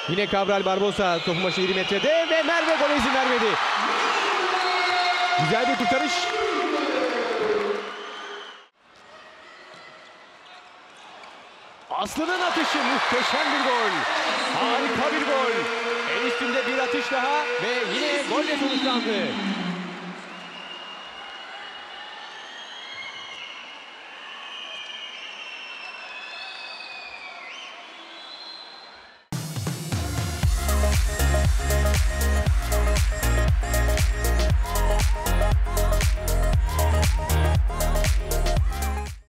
Yine Cabral Barbosa topu başı 20 metrede ve Merve gole izin vermedi. Güzel bir kurtarış. Aslı'nın atışı muhteşem bir gol. Harika bir gol. En üstünde bir atış daha ve yine golle sonuçlandı.